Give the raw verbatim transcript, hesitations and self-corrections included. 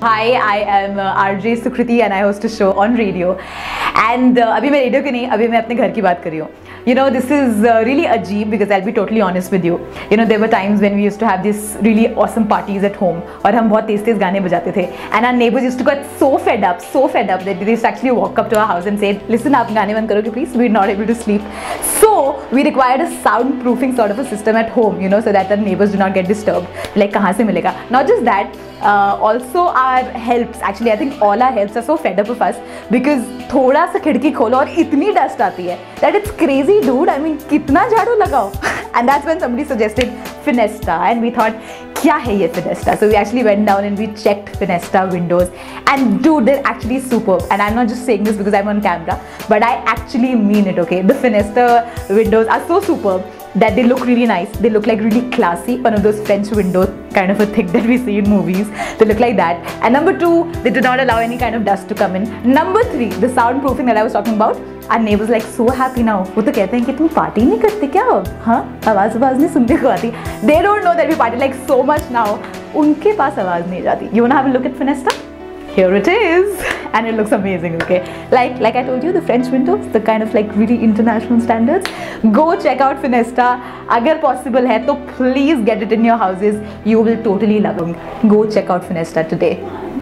Hi, I am uh, R J Sukriti and I host a show on radio. And uh, अभी मैं radio की नहीं, अभी मैं अपने घर की बात कर रही हूँ. You know, this is uh, really ajeeb because I'll be totally honest with you. You know, there were times when we used to have these really awesome parties at home और हम बहुत तेज तेज गाने बजाते थे. And our neighbors used to get so fed up, so fed up that they used to actually walk up to our house and say, "Listen, आप गाने बंद करोगे please? We're not able to sleep." So we required a soundproofing sort of a system at home, you know, so that the neighbors do not get disturbed. Like कहाँ से मिलेगा? Not just that. Uh, also our helps, actually I think all our helps are so fed up of us because थोड़ा सा खिड़की खोलो और इतनी dust आती है that it's crazy dude. I mean कितना झाड़ू लगाओ. And that's when somebody suggested Finesta and we thought क्या है ये Finesta. So we actually went down and we checked Finesta windows and dude, they're actually superb. And I'm not just saying this because I'm on camera, but I actually mean it, okay? The Finesta windows are so superb that they look really nice. They look like really classy, one of those French windows kind of a thing that we see in movies. They look like that. And number two, they do not allow any kind of dust to come in. Number three, the soundproofing that I was talking about. Our neighbors like so happy now. वो तो कहते हैं कि तुम party नहीं करते क्या अब? हाँ, आवाज़ आवाज़ नहीं सुनने को आती. They don't know that we party like so much now. उनके पास आवाज़ नहीं जाती. You wanna have a look at Finesta? Here it is, and it looks amazing. Okay, like like I told you, the French windows, the kind of like really international standards. Go check out Finesta. अगर possible है तो please get it in your houses. You will totally love it. Go check out Finesta today.